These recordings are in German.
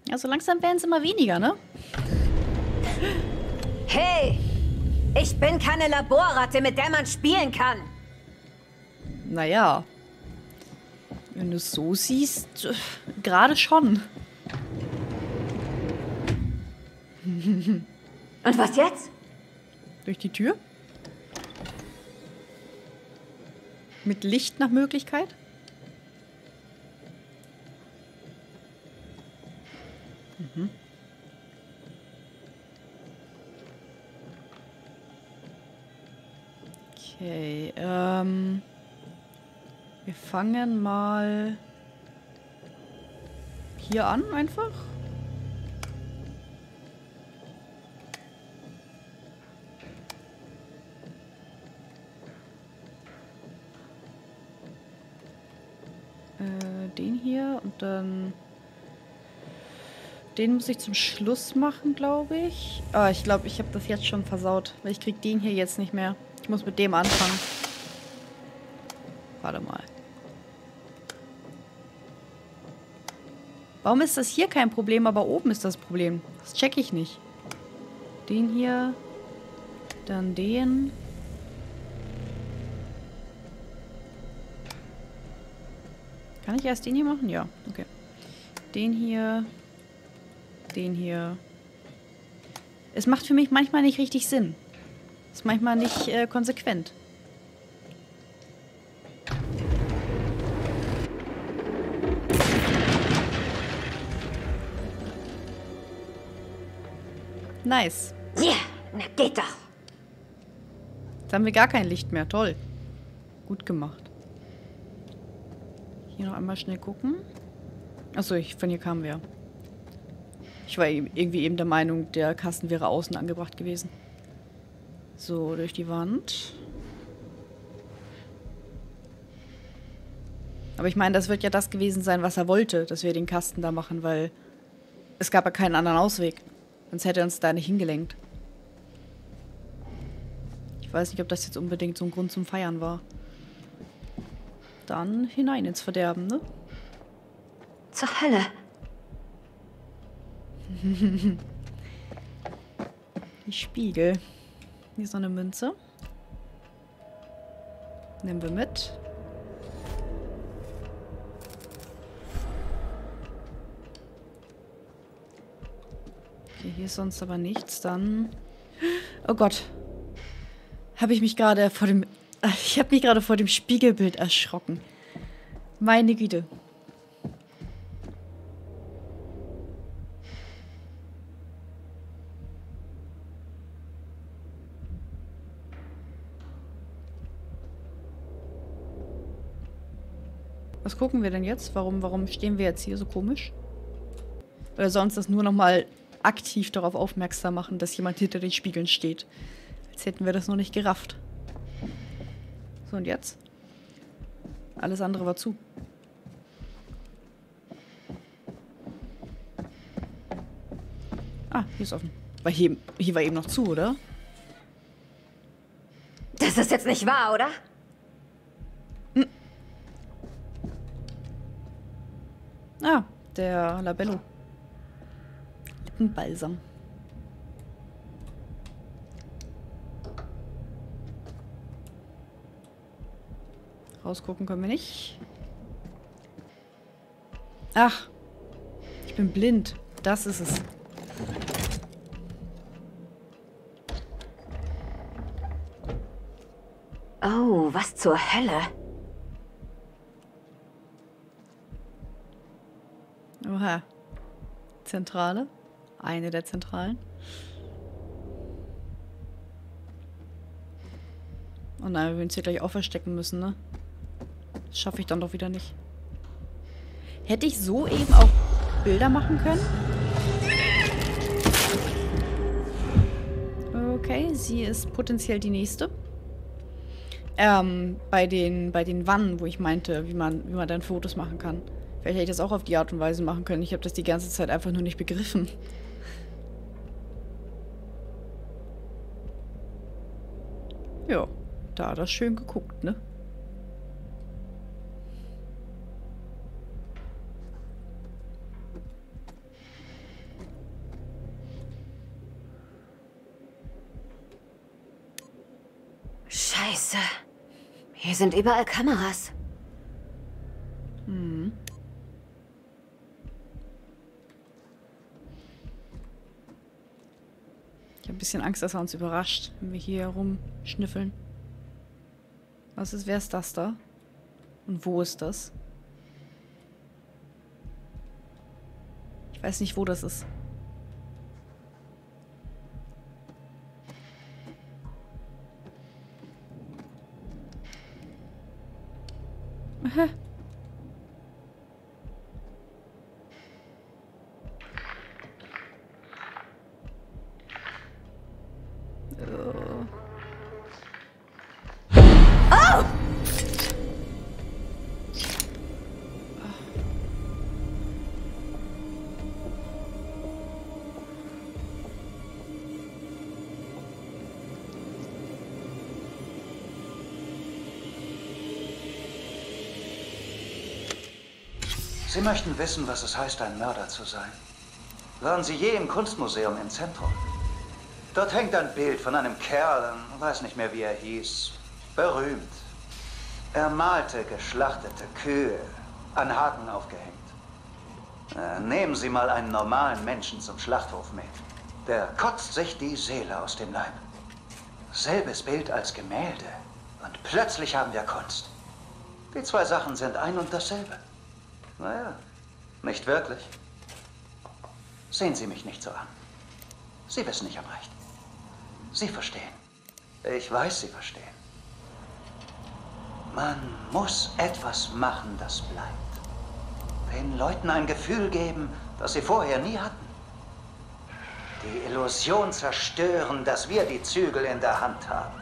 Ja, so langsam werden es immer weniger, ne? Hey! Ich bin keine Laborratte, mit der man spielen kann. Naja. Wenn du es so siehst, gerade schon. Und was jetzt? Durch die Tür? Mit Licht nach Möglichkeit? Mhm. Okay, wir fangen mal hier an einfach. Den hier und dann den muss ich zum Schluss machen, glaube ich. Ah, ich glaube, ich habe das jetzt schon versaut, weil ich krieg den hier jetzt nicht mehr. Ich muss mit dem anfangen. Warte mal. Warum ist das hier kein Problem, aber oben ist das Problem? Das check ich nicht. Den hier. Dann den. Kann ich erst den hier machen? Ja, okay. Den hier. Den hier. Es macht für mich manchmal nicht richtig Sinn. Ist manchmal nicht konsequent. Nice. Ja, yeah, na geht doch. Jetzt haben wir gar kein Licht mehr. Toll. Gut gemacht. Hier noch einmal schnell gucken. Achso, von hier kamen wir. Ich war irgendwie eben der Meinung, der Kasten wäre außen angebracht gewesen. So, durch die Wand. Aber ich meine, das wird ja das gewesen sein, was er wollte, dass wir den Kasten da machen, weil es gab ja keinen anderen Ausweg. Sonst hätte er uns da nicht hingelenkt. Ich weiß nicht, ob das jetzt unbedingt so ein Grund zum Feiern war. Dann hinein ins Verderben, ne? Zur Hölle. Die Spiegel. Hier ist noch eine Münze. Nehmen wir mit. Okay, hier ist sonst aber nichts. Dann... Oh Gott. Habe ich mich gerade vor dem... Ich habe mich gerade vor dem Spiegelbild erschrocken. Meine Güte. Was gucken wir denn jetzt? Warum stehen wir jetzt hier so komisch? Oder soll uns das nur nochmal aktiv darauf aufmerksam machen, dass jemand hinter den Spiegeln steht? Als hätten wir das noch nicht gerafft. So, und jetzt? Alles andere war zu. Ah, hier ist offen. Weil hier war eben noch zu, oder? Das ist jetzt nicht wahr, oder? Ah, der Labello. Lippenbalsam. Rausgucken können wir nicht. Ach, ich bin blind. Das ist es. Oh, was zur Hölle? Oha. Zentrale. Eine der Zentralen. Oh nein, wir werden uns hier gleich auch verstecken müssen, ne? Das schaffe ich dann doch wieder nicht. Hätte ich so eben auch Bilder machen können? Okay, sie ist potenziell die nächste. Bei den Wannen, wo ich meinte, wie man dann Fotos machen kann. Vielleicht hätte ich das auch auf die Art und Weise machen können. Ich habe das die ganze Zeit einfach nur nicht begriffen. Ja, da hat er schön geguckt, ne? Scheiße. Hier sind überall Kameras. Hm. Ich habe ein bisschen Angst, dass er uns überrascht, wenn wir hier rumschnüffeln. Wer ist das da? Und wo ist das? Ich weiß nicht, wo das ist. Aha. Sie möchten wissen, was es heißt, ein Mörder zu sein. Waren Sie je im Kunstmuseum im Zentrum? Dort hängt ein Bild von einem Kerl, weiß nicht mehr, wie er hieß. Berühmt. Er malte geschlachtete Kühe, an Haken aufgehängt. Nehmen Sie mal einen normalen Menschen zum Schlachthof mit. Der kotzt sich die Seele aus dem Leib. Selbes Bild als Gemälde. Und plötzlich haben wir Kunst. Die zwei Sachen sind ein und dasselbe. Naja, nicht wirklich. Sehen Sie mich nicht so an. Sie wissen, ich habe recht. Sie verstehen. Ich weiß, Sie verstehen. Man muss etwas machen, das bleibt. Den Leuten ein Gefühl geben, das sie vorher nie hatten. Die Illusion zerstören, dass wir die Zügel in der Hand haben.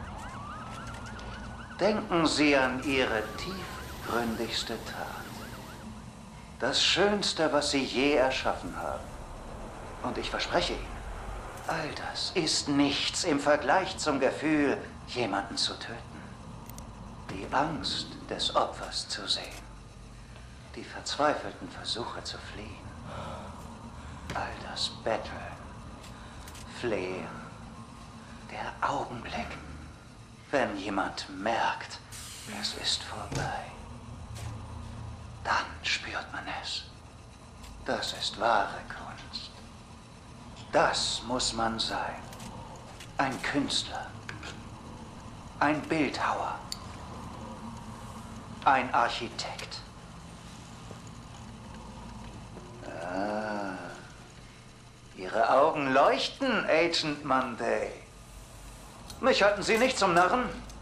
Denken Sie an Ihre tiefgründigste Tat. Das Schönste, was Sie je erschaffen haben. Und ich verspreche Ihnen, all das ist nichts im Vergleich zum Gefühl, jemanden zu töten. Die Angst des Opfers zu sehen. Die verzweifelten Versuche zu fliehen. All das Betteln, Flehen. Der Augenblick, wenn jemand merkt, es ist vorbei. Dann spürt man es. Das ist wahre Kunst. Das muss man sein. Ein Künstler. Ein Bildhauer. Ein Architekt. Ah, Ihre Augen leuchten, Agent Monday. Mich halten Sie nicht zum Narren?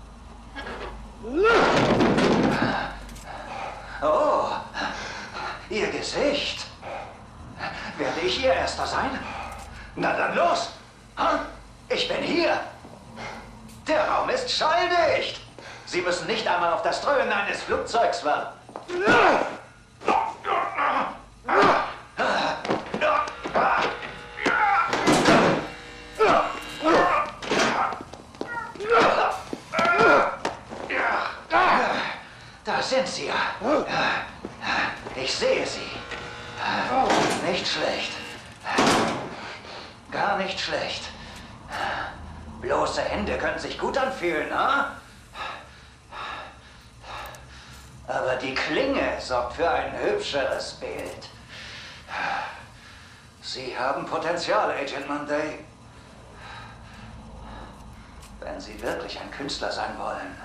Oh, Ihr Gesicht. Werde ich Ihr Erster sein? Na dann los. Ich bin hier. Der Raum ist schalldicht. Sie müssen nicht einmal auf das Dröhnen eines Flugzeugs warten. Da sind Sie ja. Ich sehe Sie. Nicht schlecht. Gar nicht schlecht. Bloße Hände können sich gut anfühlen, ha? Aber die Klinge sorgt für ein hübscheres Bild. Sie haben Potenzial, Agent Monday. Wenn Sie wirklich ein Künstler sein wollen.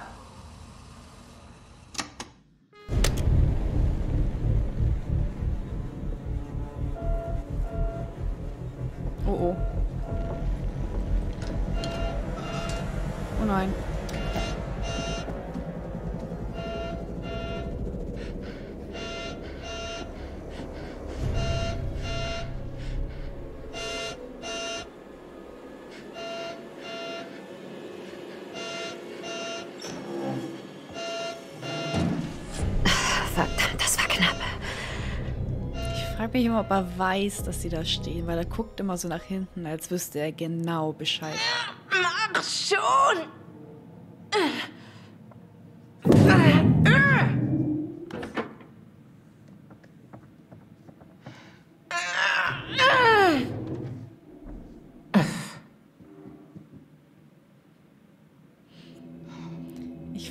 Oh oh. Oh nein. Verdammt, das war knapp. Ich frage mich immer, ob er weiß, dass sie da stehen, weil er guckt immer so nach hinten, als wüsste er genau Bescheid. Mach schon!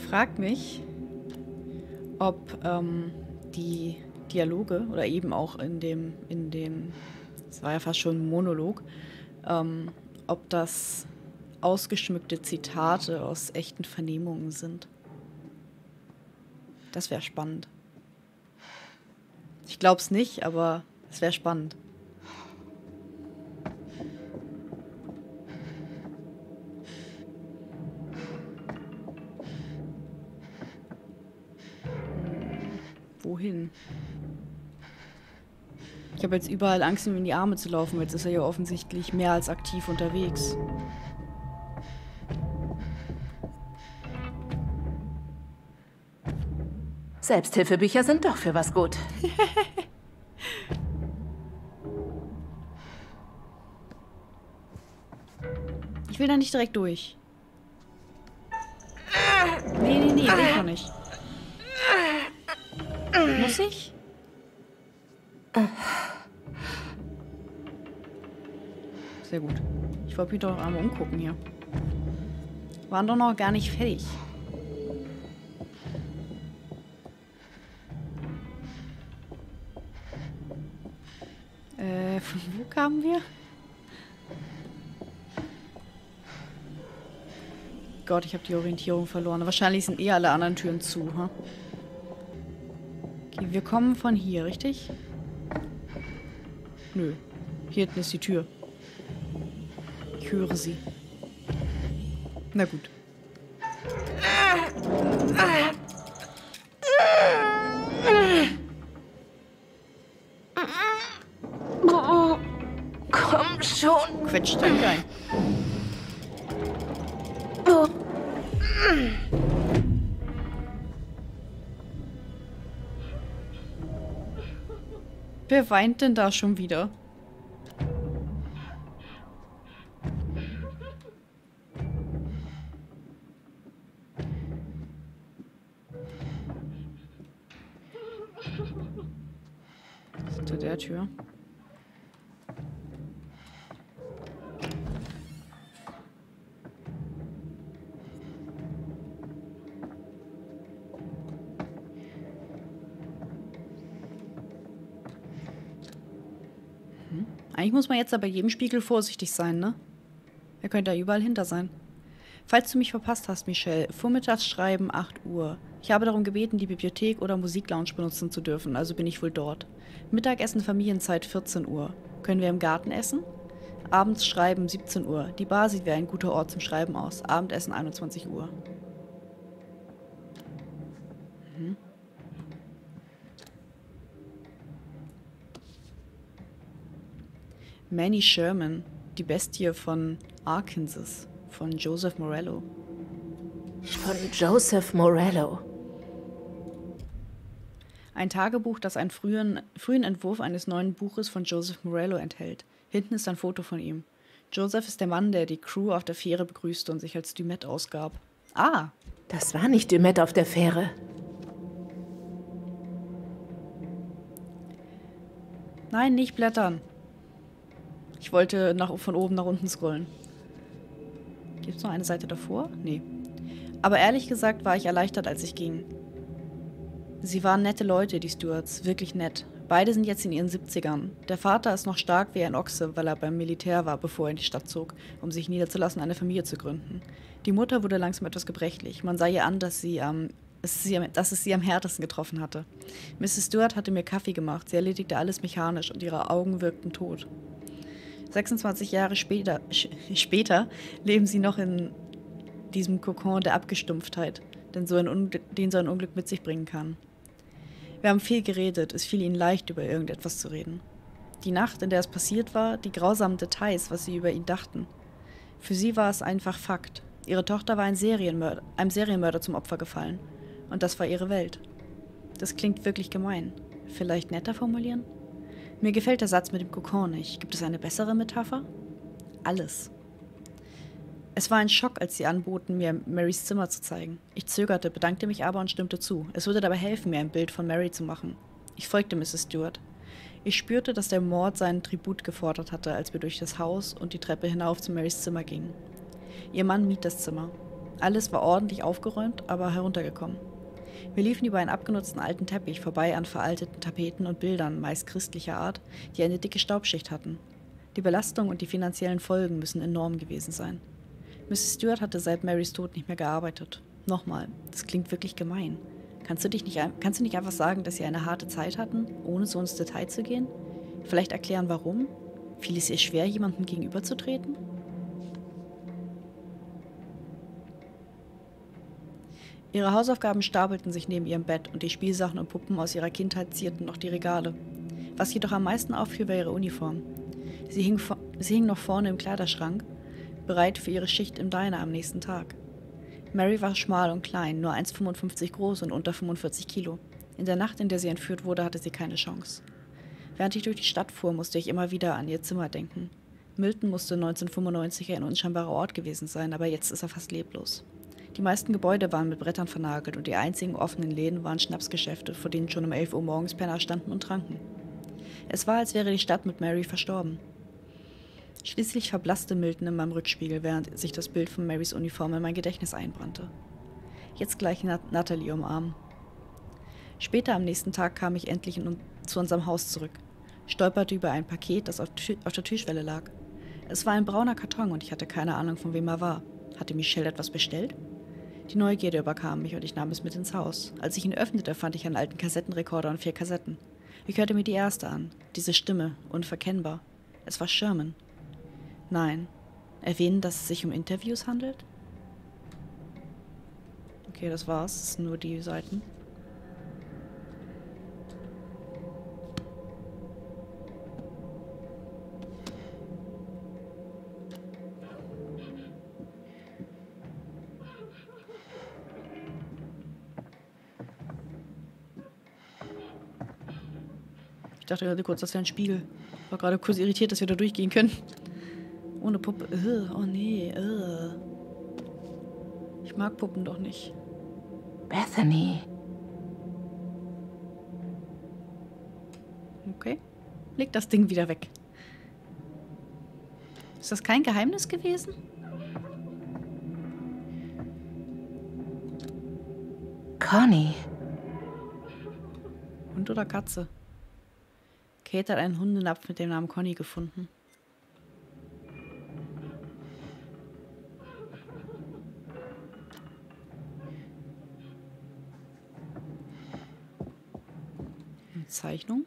frage mich, ob die Dialoge oder eben auch in dem, es war ja fast schon ein Monolog, ob das ausgeschmückte Zitate aus echten Vernehmungen sind. Das wäre spannend. Ich glaube es nicht, aber es wäre spannend. Wohin? Ich habe jetzt überall Angst, ihm in die Arme zu laufen. Jetzt ist er ja offensichtlich mehr als aktiv unterwegs. Selbsthilfebücher sind doch für was gut. Ich will da nicht direkt durch. Nee, will ich noch nicht. Muss ich? Sehr gut. Ich wollte mich doch einmal umgucken hier. Waren doch noch gar nicht fertig. Von wo kamen wir? Gott, ich habe die Orientierung verloren. Wahrscheinlich sind eh alle anderen Türen zu, ha? Okay, wir kommen von hier, richtig? Nö. Hier hinten ist die Tür. Ich höre sie. Na gut. Komm schon. Quetscht dann rein. Wer weint denn da schon wieder? Hinter der Tür. Eigentlich muss man jetzt aber bei jedem Spiegel vorsichtig sein, ne? Er könnte da überall hinter sein. Falls du mich verpasst hast, Michelle, vormittags schreiben 8 Uhr. Ich habe darum gebeten, die Bibliothek oder Musiklounge benutzen zu dürfen, also bin ich wohl dort. Mittagessen Familienzeit 14 Uhr. Können wir im Garten essen? Abends schreiben 17 Uhr. Die Bar sieht wie ein guter Ort zum Schreiben aus. Abendessen 21 Uhr. Manny Sherman, die Bestie von Arkansas, von Joseph Morello. Von Joseph Morello. Ein Tagebuch, das einen frühen Entwurf eines neuen Buches von Joseph Morello enthält. Hinten ist ein Foto von ihm. Joseph ist der Mann, der die Crew auf der Fähre begrüßte und sich als Dumet ausgab. Ah! Das war nicht Dumet auf der Fähre. Nein, nicht blättern. Ich wollte von oben nach unten scrollen. Gibt es noch eine Seite davor? Nee. Aber ehrlich gesagt war ich erleichtert, als ich ging. Sie waren nette Leute, die Stewarts. Wirklich nett. Beide sind jetzt in ihren 70ern. Der Vater ist noch stark wie ein Ochse, weil er beim Militär war, bevor er in die Stadt zog, um sich niederzulassen, eine Familie zu gründen. Die Mutter wurde langsam etwas gebrechlich. Man sah ihr an, dass es sie am härtesten getroffen hatte. Mrs. Stewart hatte mir Kaffee gemacht. Sie erledigte alles mechanisch und ihre Augen wirkten tot. 26 Jahre später leben sie noch in diesem Kokon der Abgestumpftheit, den so ein Unglück mit sich bringen kann. Wir haben viel geredet, es fiel ihnen leicht, über irgendetwas zu reden. Die Nacht, in der es passiert war, die grausamen Details, was sie über ihn dachten. Für sie war es einfach Fakt. Ihre Tochter war einem Serienmörder zum Opfer gefallen. Und das war ihre Welt. Das klingt wirklich gemein. Vielleicht netter formulieren? Mir gefällt der Satz mit dem Kokon nicht. Gibt es eine bessere Metapher? Alles. Es war ein Schock, als sie anboten, mir Marys Zimmer zu zeigen. Ich zögerte, bedankte mich aber und stimmte zu. Es würde dabei helfen, mir ein Bild von Mary zu machen. Ich folgte Mrs. Stewart. Ich spürte, dass der Mord seinen Tribut gefordert hatte, als wir durch das Haus und die Treppe hinauf zu Marys Zimmer gingen. Ihr Mann mied das Zimmer. Alles war ordentlich aufgeräumt, aber heruntergekommen. Wir liefen über einen abgenutzten alten Teppich vorbei an veralteten Tapeten und Bildern, meist christlicher Art, die eine dicke Staubschicht hatten. Die Belastung und die finanziellen Folgen müssen enorm gewesen sein. Mrs. Stewart hatte seit Marys Tod nicht mehr gearbeitet. Nochmal, das klingt wirklich gemein. Kannst du nicht einfach sagen, dass sie eine harte Zeit hatten, ohne so ins Detail zu gehen? Vielleicht erklären, warum? Fiel es ihr schwer, jemandem gegenüberzutreten? Ihre Hausaufgaben stapelten sich neben ihrem Bett und die Spielsachen und Puppen aus ihrer Kindheit zierten noch die Regale. Was jedoch am meisten auffiel, war ihre Uniform. Sie hing noch vorne im Kleiderschrank, bereit für ihre Schicht im Diner am nächsten Tag. Mary war schmal und klein, nur 1,55 groß und unter 45 Kilo. In der Nacht, in der sie entführt wurde, hatte sie keine Chance. Während ich durch die Stadt fuhr, musste ich immer wieder an ihr Zimmer denken. Milton musste 1995 ein unscheinbarer Ort gewesen sein, aber jetzt ist er fast leblos. Die meisten Gebäude waren mit Brettern vernagelt und die einzigen offenen Läden waren Schnapsgeschäfte, vor denen schon um 11 Uhr morgens Penner standen und tranken. Es war, als wäre die Stadt mit Mary verstorben. Schließlich verblasste Milton in meinem Rückspiegel, während sich das Bild von Marys Uniform in mein Gedächtnis einbrannte. Jetzt gleich Natalie umarmen. Später am nächsten Tag kam ich endlich zu unserem Haus zurück, stolperte über ein Paket, das auf der Türschwelle lag. Es war ein brauner Karton und ich hatte keine Ahnung, von wem er war. Hatte Michelle etwas bestellt? Die Neugierde überkam mich und ich nahm es mit ins Haus. Als ich ihn öffnete, fand ich einen alten Kassettenrekorder und 4 Kassetten. Ich hörte mir die erste an. Diese Stimme, unverkennbar. Es war Sherman. Nein. Erwähnen, dass es sich um Interviews handelt? Okay, das war's. Das sind nur die Seiten. Ich dachte gerade kurz, das wäre ein Spiegel. War gerade kurz irritiert, dass wir da durchgehen können. Ohne Puppe. Oh nee. Ich mag Puppen doch nicht. Bethany. Okay. Leg das Ding wieder weg. Ist das kein Geheimnis gewesen? Connie. Hund oder Katze? Kate hat einen Hundenapf mit dem Namen Connie gefunden. Eine Zeichnung?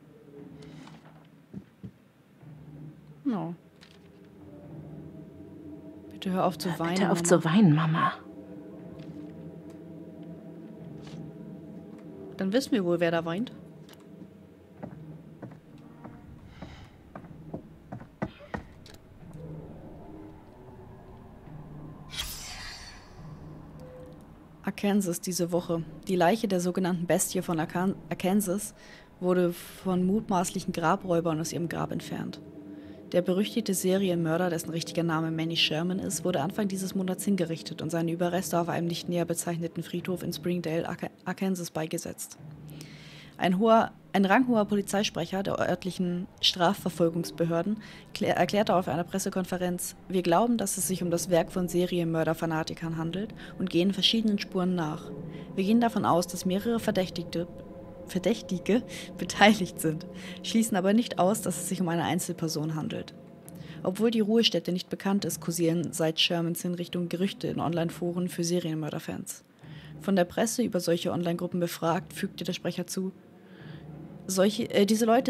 No. Bitte hör auf zu weinen. Bitte auf zu weinen, Mama. Dann wissen wir wohl, wer da weint. Arkansas diese Woche. Die Leiche der sogenannten Bestie von Arkansas wurde von mutmaßlichen Grabräubern aus ihrem Grab entfernt. Der berüchtigte Serienmörder, dessen richtiger Name Manny Sherman ist, wurde Anfang dieses Monats hingerichtet und seine Überreste auf einem nicht näher bezeichneten Friedhof in Springdale, Arkansas, beigesetzt. Ein ranghoher Polizeisprecher der örtlichen Strafverfolgungsbehörden erklärte auf einer Pressekonferenz: Wir glauben, dass es sich um das Werk von Serienmörder-Fanatikern handelt und gehen verschiedenen Spuren nach. Wir gehen davon aus, dass mehrere Verdächtige beteiligt sind, schließen aber nicht aus, dass es sich um eine Einzelperson handelt. Obwohl die Ruhestätte nicht bekannt ist, kursieren seit Shermans Hinrichtung Gerüchte in Online-Foren für Serienmörderfans. Von der Presse über solche Online-Gruppen befragt, fügte der Sprecher zu: Diese Leute,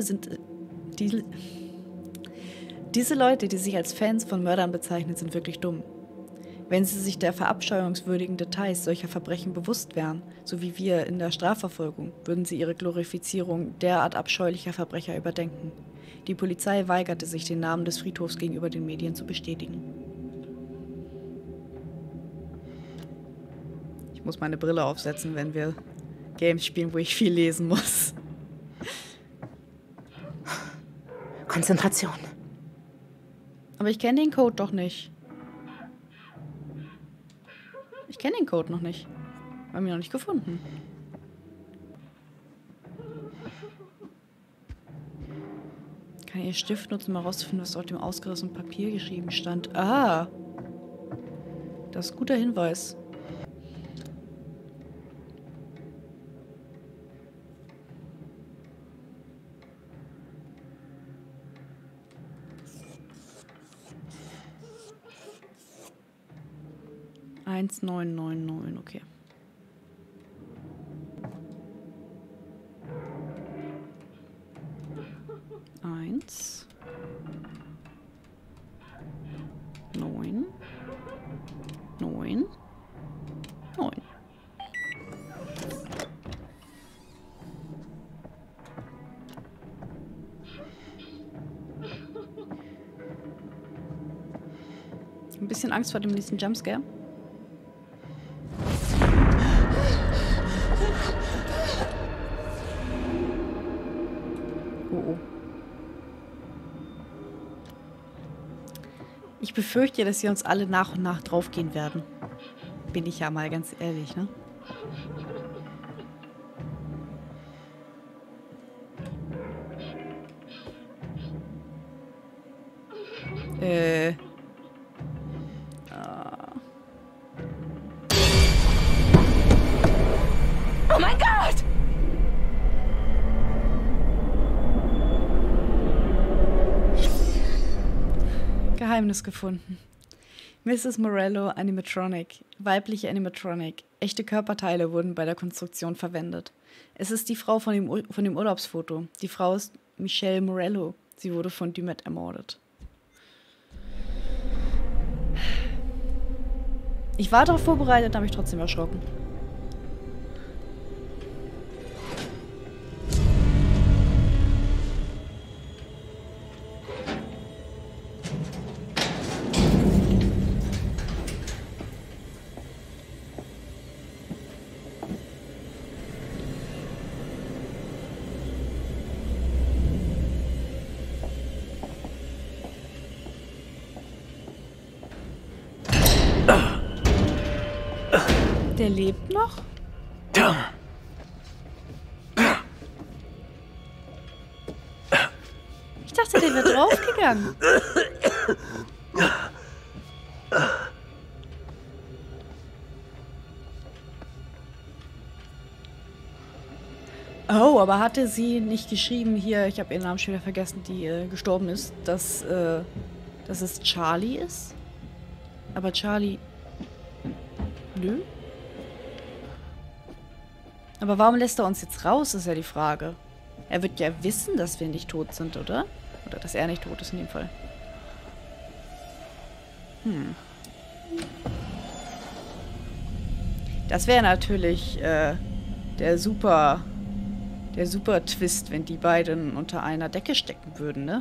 die sich als Fans von Mördern bezeichnen, sind wirklich dumm. Wenn sie sich der verabscheuungswürdigen Details solcher Verbrechen bewusst wären, so wie wir in der Strafverfolgung, würden sie ihre Glorifizierung derart abscheulicher Verbrecher überdenken. Die Polizei weigerte sich, den Namen des Friedhofs gegenüber den Medien zu bestätigen. Ich muss meine Brille aufsetzen, wenn wir Games spielen, wo ich viel lesen muss. Konzentration. Aber ich kenne den Code doch nicht. Ich kenne den Code noch nicht. Haben wir noch nicht gefunden. Kann ich Ihr Stift nutzen, um herauszufinden, was auf dem ausgerissenen Papier geschrieben stand? Ah! Das ist ein guter Hinweis. Eins, 9, 9, 9, okay. Eins. 9. 9. 9. Ein bisschen Angst vor dem nächsten Jumpscare. Oh oh. Ich befürchte, dass sie uns alle nach und nach draufgehen werden. Bin ich ja mal ganz ehrlich, ne? Oh mein Gott! Geheimnis gefunden. Mrs. Morello, Animatronic. Weibliche Animatronic. Echte Körperteile wurden bei der Konstruktion verwendet. Es ist die Frau von dem Urlaubsfoto. Die Frau ist Michelle Morello. Sie wurde von Dumet ermordet. Ich war darauf vorbereitet, habe mich trotzdem erschrocken. Der lebt noch? Ich dachte, der wäre draufgegangen. Oh, aber hatte sie nicht geschrieben hier, ich habe ihren Namen schon wieder vergessen, die gestorben ist, dass es Charlie ist? Aber Charlie... Nö? Aber warum lässt er uns jetzt raus, ist ja die Frage. Er wird ja wissen, dass wir nicht tot sind, oder? Oder dass er nicht tot ist in dem Fall. Das wäre natürlich der super Twist, wenn die beiden unter einer Decke stecken würden, ne?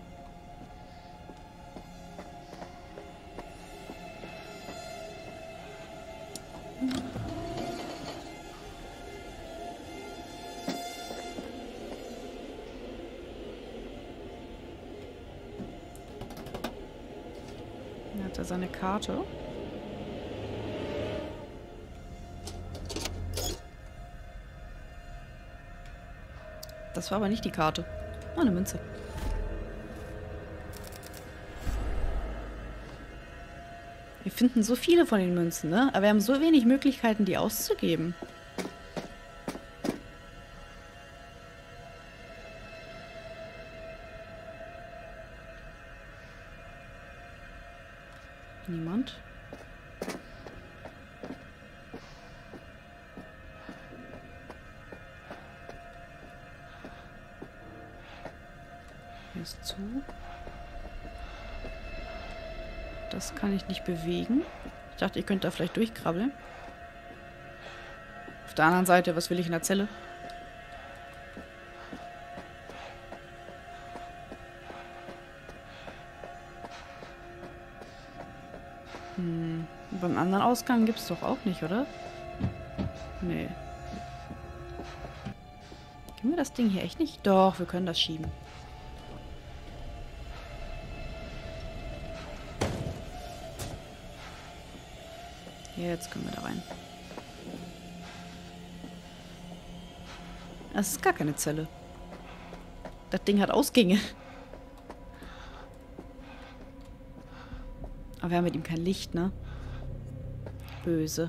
Dann hat er seine Karte. Das war aber nicht die Karte. Oh, eine Münze. Wir finden so viele von den Münzen, ne? Aber wir haben so wenig Möglichkeiten, die auszugeben. Niemand? Hier ist zu. Das kann ich nicht bewegen. Ich dachte, ihr könnt da vielleicht durchkrabbeln. Auf der anderen Seite, was will ich in der Zelle? Beim anderen Ausgang gibt es doch auch nicht, oder? Nee. Können wir das Ding hier echt nicht? Doch, wir können das schieben. Jetzt können wir da rein. Das ist gar keine Zelle. Das Ding hat Ausgänge. Aber wir haben mit ihm kein Licht, ne? Böse.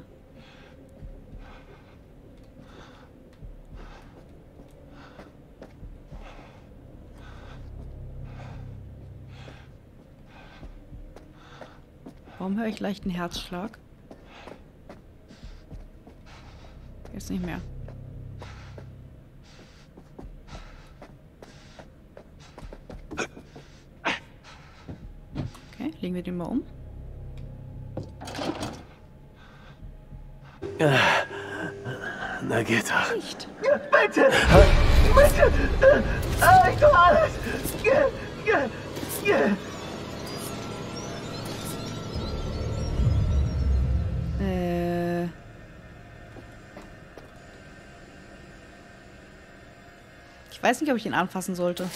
Warum höre ich leicht einen Herzschlag? Jetzt nicht mehr. Okay, legen wir den mal um. Na geht doch. Nicht. Bitte! Bitte! Ich tue alles! Ich weiß nicht, ob ich ihn anfassen sollte.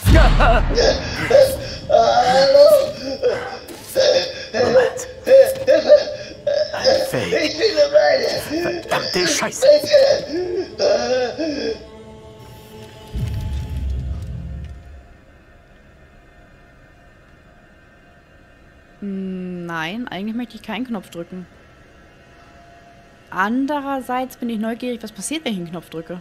Moment. Fake. Ich bin alleine. Verdammte Scheiße. Nein, eigentlich möchte ich keinen Knopf drücken. Andererseits bin ich neugierig, was passiert, wenn ich einen Knopf drücke.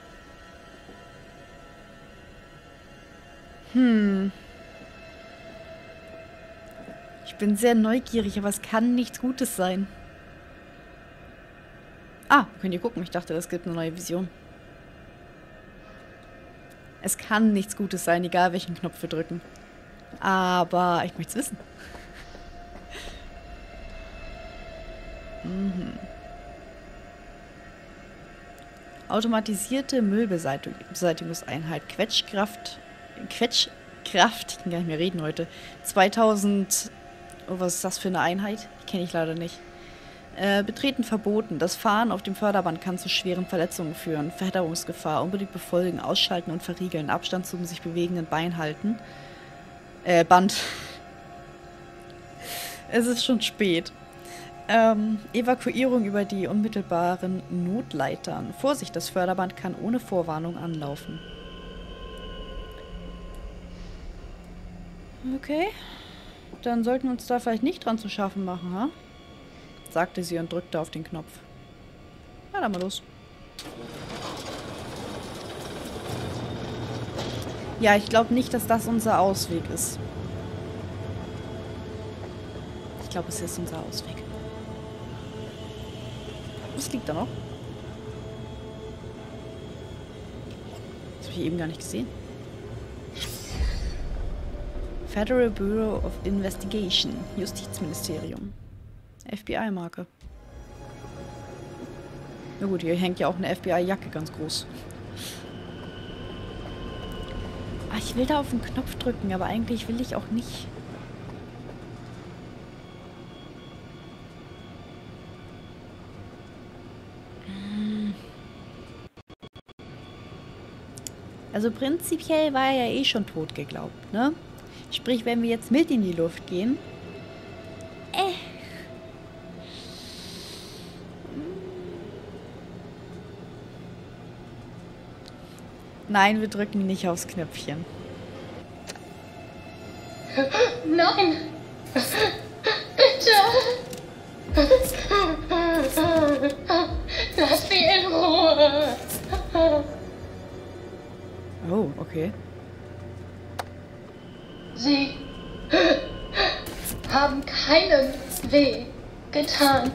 Ich bin sehr neugierig, aber es kann nichts Gutes sein. Ah, könnt ihr gucken. Ich dachte, es gibt eine neue Vision. Es kann nichts Gutes sein, egal welchen Knopf wir drücken. Aber ich möchte es wissen. Automatisierte Müllbeseitigungseinheit. Quetschkraft. Ich kann gar nicht mehr reden heute. 2000. Oh, was ist das für eine Einheit? Die kenne ich leider nicht. Betreten verboten. Das Fahren auf dem Förderband kann zu schweren Verletzungen führen. Verhedderungsgefahr. Unbedingt befolgen, ausschalten und verriegeln. Abstand zum sich bewegenden Bein halten. Band. Es ist schon spät. Evakuierung über die unmittelbaren Notleitern. Vorsicht, das Förderband kann ohne Vorwarnung anlaufen. Okay. Dann sollten wir uns da vielleicht nicht dran zu schaffen machen, ha? Sagte sie und drückte auf den Knopf. Ja, dann mal los. Ja, ich glaube nicht, dass das unser Ausweg ist. Ich glaube, es ist unser Ausweg. Was liegt da noch? Das habe ich eben gar nicht gesehen. Federal Bureau of Investigation. Justizministerium. FBI-Marke. Na gut, hier hängt ja auch eine FBI-Jacke ganz groß. Ah, ich will da auf den Knopf drücken, aber eigentlich will ich auch nicht. Also prinzipiell war er ja eh schon tot geglaubt, ne? Sprich, wenn wir jetzt mit in die Luft gehen. Nein, wir drücken nicht aufs Knöpfchen. Nein! Bitte! Lass sie in Ruhe! Oh, okay. Sie haben keinen weh getan.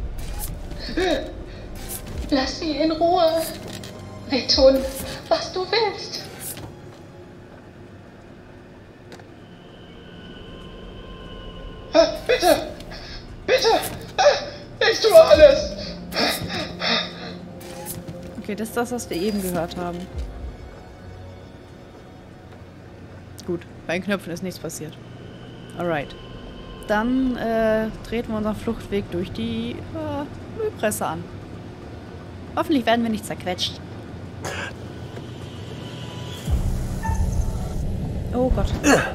Lass sie in Ruhe. Wir tun, was du willst. Bitte! Bitte! Ich tue alles! Okay, das ist das, was wir eben gehört haben. Gut, bei den Knöpfen ist nichts passiert. Alright. Dann treten wir unseren Fluchtweg durch die Müllpresse an. Hoffentlich werden wir nicht zerquetscht. Oh Gott.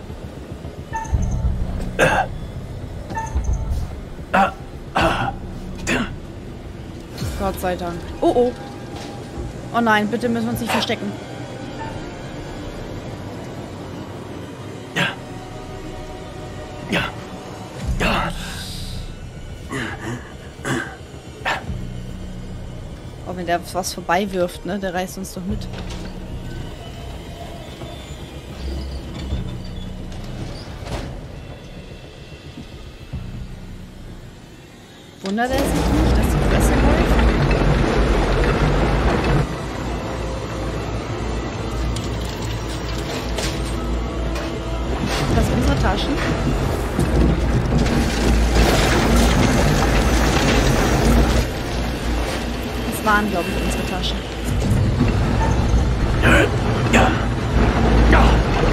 Gott sei Dank. Oh oh. Oh nein, bitte müssen wir uns nicht verstecken. wenn der was vorbei wirft, ne? Der reißt uns doch mit. Wundert er sich nicht, dass die Presse läuft? Das sind unsere Taschen. Das waren, glaube ich, unsere Taschen. Ja. Ja.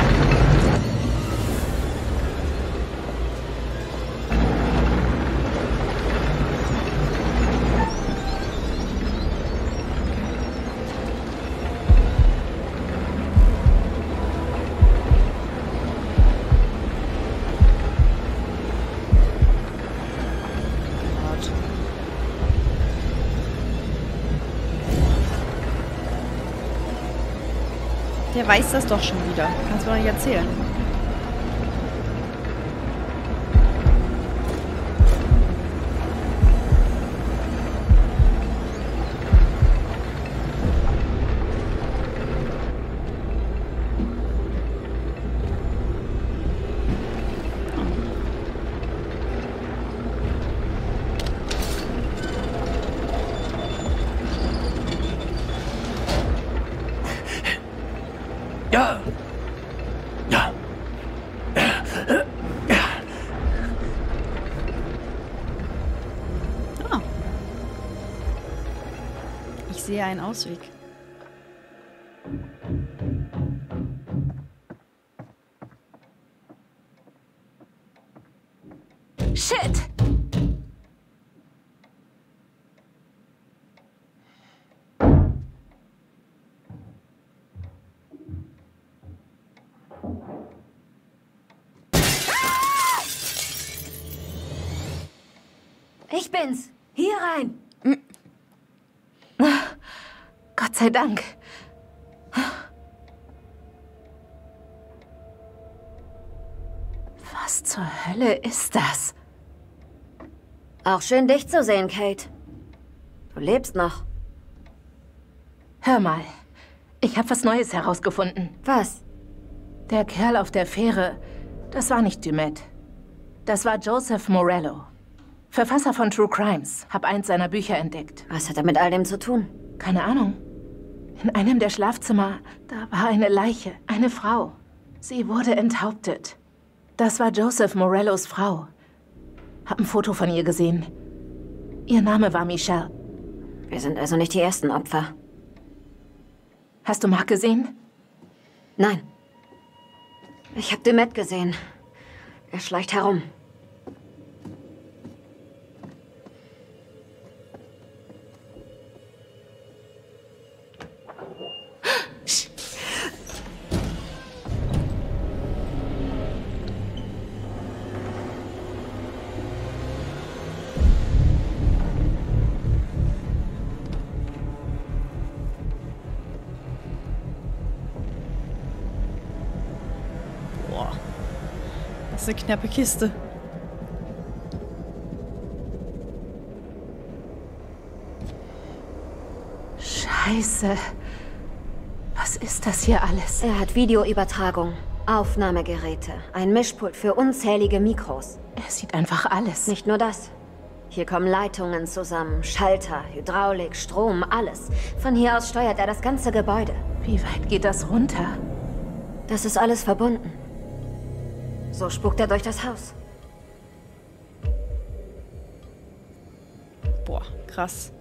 Der weiß das doch schon wieder. Kannst du mir doch nicht erzählen. Ja. Ja. Ah. Ich sehe einen Ausweg. Shit! Ich bin's. Hier rein. Gott sei Dank. Was zur Hölle ist das? Auch schön, dich zu sehen, Kate. Du lebst noch. Hör mal, ich habe was Neues herausgefunden. Was? Der Kerl auf der Fähre, das war nicht Dumet. Das war Joseph Morello. Verfasser von True Crimes. Hab eins seiner Bücher entdeckt. Was hat er mit all dem zu tun? Keine Ahnung. In einem der Schlafzimmer, da war eine Leiche, eine Frau. Sie wurde enthauptet. Das war Joseph Morellos Frau. Hab ein Foto von ihr gesehen. Ihr Name war Michelle. Wir sind also nicht die ersten Opfer. Hast du Mark gesehen? Nein. Ich habe Dumet gesehen. Er schleicht herum. Das ist eine knappe Kiste. Scheiße. Was ist das hier alles? Er hat Videoübertragung, Aufnahmegeräte, ein Mischpult für unzählige Mikros. Er sieht einfach alles. Nicht nur das. Hier kommen Leitungen zusammen, Schalter, Hydraulik, Strom, alles. Von hier aus steuert er das ganze Gebäude. Wie weit geht das runter? Das ist alles verbunden. So spukt er durch das Haus. Boah, krass.